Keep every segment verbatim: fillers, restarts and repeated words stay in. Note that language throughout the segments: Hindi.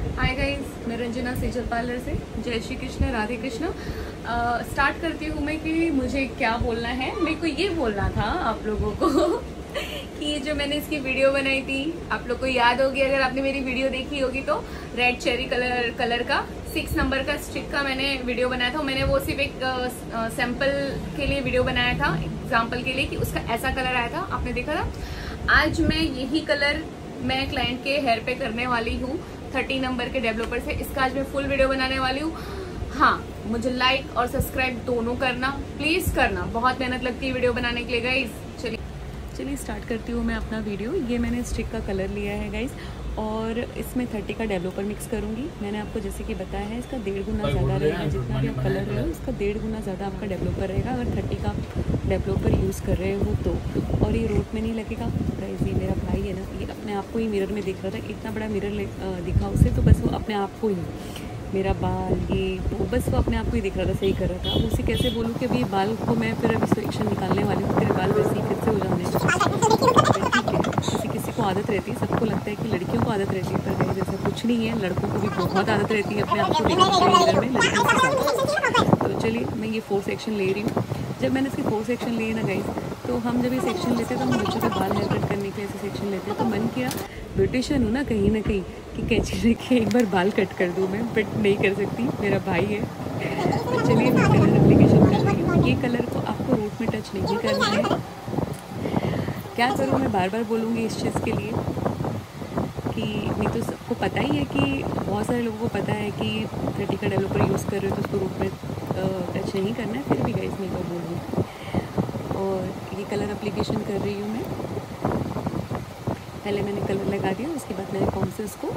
हाय गाइस, मैं रंजना सेजल पार्लर से। जय श्री कृष्ण, राधे कृष्ण। स्टार्ट करती हूँ मैं कि मुझे क्या बोलना है। मेरे को ये बोलना था आप लोगों को कि ये जो मैंने इसकी वीडियो बनाई थी, आप लोग को याद होगी, अगर आपने मेरी वीडियो देखी होगी तो रेड चेरी कलर कलर का सिक्स नंबर का स्टिक का मैंने वीडियो बनाया था। मैंने वो सिर्फ एक सैंपल के लिए वीडियो बनाया था, एग्जाम्पल के लिए, कि उसका ऐसा कलर आया था, आपने देखा था। आज मैं यही कलर मैं क्लाइंट के हेयर पे करने वाली हूँ थर्टी नंबर के डेवलपर से। इसका आज मैं फुल वीडियो बनाने वाली हूँ। हाँ, मुझे लाइक और सब्सक्राइब दोनों करना, प्लीज करना। बहुत मेहनत लगती है वीडियो बनाने के लिए गाइस। चलिए चलिए स्टार्ट करती हूँ मैं अपना वीडियो। ये मैंने स्टिक का कलर लिया है गाइस, और इसमें थर्टी का डेवलपर मिक्स करूँगी। मैंने आपको जैसे कि बताया है, इसका डेढ़ गुना ज़्यादा रहेगा। जितना भी आप कलर रहे हो उसका डेढ़ गुना ज़्यादा आपका डेवलपर रहेगा, अगर थर्टी का डेवलपर यूज़ कर रहे हो तो। और ये रोड में नहीं लगेगा गाइस। ये मेरा भाई है ना, ये अपने आप को ही मिरर में दिख रहा था, इतना बड़ा मिरर दिखा उसे, तो बस वो अपने आप को ही, मेरा बाल ये वो बस वो अपने आप को ही दिख रहा था, सही कर रहा था। उसे कैसे बोलूँ कि अभी बाल को मैं फिर अभी सेक्शन निकालने वाली हूँ, तेरे बाल वैसे ही फिर से हो जाने। किसी किसी को आदत रहती है, सबको लगता है कि लड़कियों को आदत रहती है, पर नहीं, जैसा कुछ नहीं है। लड़कों को भी बहुत आदत रहती है अपने आप को देखने की मिरर में, लड़कियों के साथ। तो चलिए मैं ये फोर सेक्शन ले रही हूँ। जब मैंने इसके फोर सेक्शन लिए ना गाइस, तो हम जब ये सेक्शन लेते हैं तो हम बच्चों के बाल हेयर कट करने के ऐसे सेक्शन लेते हैं, तो मन किया, ब्यूटिशियन हूँ ना कहीं ना कहीं, कि कैंची लेके एक बार बाल कट कर दूँ मैं, बट नहीं कर सकती, मेरा भाई है। तो चलिए मैं कलर एप्लीकेशन कर रही हूँ। ये कलर को आपको रूट में टच नहीं करना है। क्या करूँ, मैं बार बार बोलूँगी इस चीज़ के लिए कि नहीं तो सबको पता ही है, कि बहुत सारे लोगों को पता है कि थर्टी का डेवलपर यूज़ कर रहे हो तो उसको रूट में टच नहीं करना है, फिर भी गाइस मैं को बोल रही हूँ। और ये कलर एप्लीकेशन कर रही हूँ मैं। पहले मैंने कलर लगा दिया, उसके बाद मैंने कौन से उसको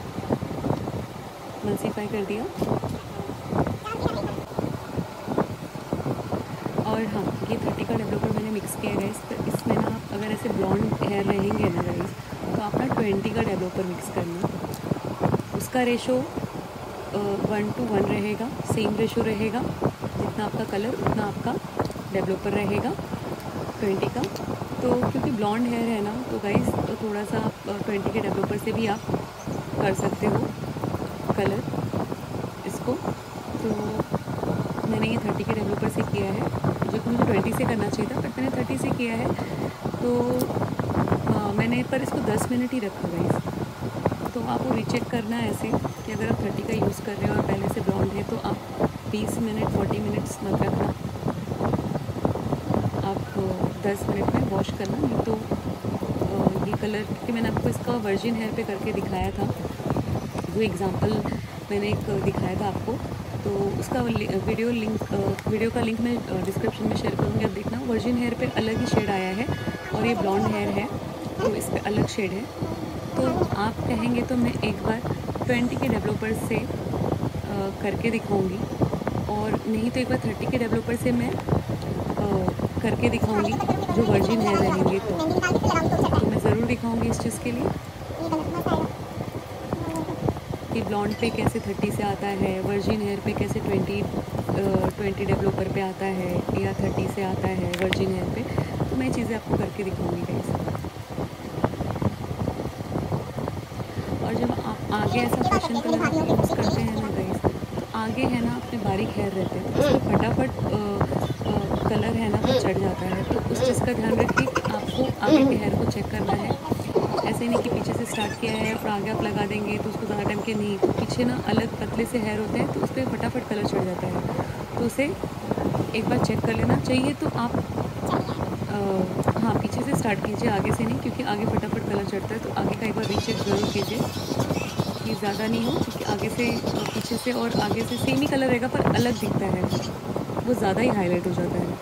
मल्सीफाई कर दिया। और हाँ, ये थर्टी का डेवलपर मैंने मिक्स किया गाइस। तो इसमें ना आप अगर ऐसे ब्लॉन्ड हेयर रहेंगे ना गाइस, तो आप ना ट्वेंटी का डेवलपर मिक्स करना। उसका रेशो वन टू वन रहेगा, सेम रेशो रहेगा। जितना आपका कलर उतना आपका डेवलपर रहेगा ट्वेंटी का। तो क्योंकि ब्लॉन्ड हेयर है ना, तो गाइस तो थोड़ा सा आप ट्वेंटी के डेवलपर से भी आप कर सकते हो कलर इसको। तो मैंने ये थर्टी के डेवलपर से किया है, जो कि मुझे ट्वेंटी से करना चाहिए था, बट मैंने थर्टी से किया है। तो आ, मैंने पर इसको दस मिनट ही रखा गाइस। तो आपको रीचेक करना है ऐसे कि अगर आप थर्टी का यूज़ कर रहे हो और पहले से ब्लॉन्ड है, तो आप बीस मिनट फोर्टी मिनट्स मत रखना, आप दस मिनट में वॉश करना। नहीं तो ये कलर, क्योंकि मैंने आपको इसका वर्जिन हेयर पे करके दिखाया था, जो एग्जांपल मैंने एक दिखाया था आपको, तो उसका वीडियो लिंक वीडियो का लिंक मैं डिस्क्रिप्शन में शेयर करूँगी, आप देखना। वर्जिन हेयर पे अलग ही शेड आया है, और ये ब्लॉन्ड हेयर है तो इस पर अलग शेड है। तो आप कहेंगे तो मैं एक बार ट्वेंटी के डेवलपर से आ, करके दिखाऊंगी, और नहीं तो एक बार थर्टी के डेवलपर से मैं आ, करके दिखाऊंगी, जो वर्जिन हेयर रहेंगे तो, तो मैं ज़रूर दिखाऊंगी इस चीज़ के लिए कि ब्लॉन्ड पे कैसे थर्टी से आता है, वर्जिन हेयर पे कैसे ट्वेंटी ट्वेंटी डेवलपर पे आता है, या थर्टी से आता है वर्जिन हेयर पे। तो मैं चीज़ें आपको करके दिखाऊंगी गाइस। और जब आप आगे ऐसा फैशन कलर आप यूज़ करते हैं ना गाइस, तो आगे है ना अपने बारीक हेयर रहते हैं, तो उसको फटाफट कलर है ना वो चढ़ जाता है। तो उस चीज़ का ध्यान रखिए कि आपको आगे के हेयर को चेक करना है। ऐसे नहीं कि पीछे से स्टार्ट किया है और आगे आप लगा देंगे तो उसको ज़्यादा टाइम के नहीं, तो पीछे ना अलग पतले से हेयर होते हैं, तो उस पर फटाफट कलर चढ़ जाता है। तो उसे एक बार चेक कर लेना चाहिए। तो आप आ, हाँ, पीछे से स्टार्ट कीजिए, आगे से नहीं, क्योंकि आगे फटाफट कलर चढ़ता है। तो आगे का एक बार रीचेक ज़रूर कीजिए कि ज़्यादा नहीं हो, क्योंकि आगे से पीछे से और आगे से सेम ही कलर रहेगा पर अलग दिखता है, वो ज़्यादा ही हाईलाइट हो जाता है।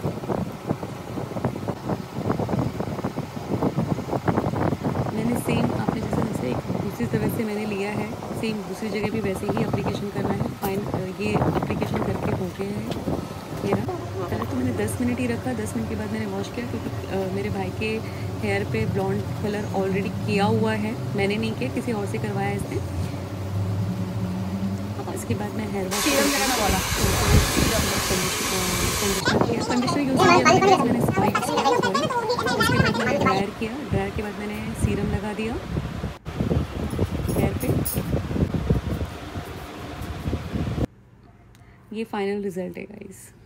मैंने सेम आपने जैसे जैसे एक दूसरी तरह से मैंने लिया है, सेम दूसरी जगह भी वैसे ही एप्लीकेशन करना है। फाइन, ये एप्लीकेशन करके हो गया है मेरा कलर। तो मैंने दस मिनट ही रखा, दस मिनट के बाद मैंने वॉश किया, क्योंकि आ, मेरे भाई के हेयर पे ब्लॉन्ड कलर ऑलरेडी किया हुआ है, मैंने नहीं किया, किसी और से करवाया इसने। इसके बाद मैं हेयर वॉश कंडीशनर यूज़ किया, मैंने स्प्रे उसके बाद मैंने ड्रायर किया। ड्रायर के बाद मैंने सीरम लगा दिया हेयर पे। ये फाइनल रिजल्ट है गाइस।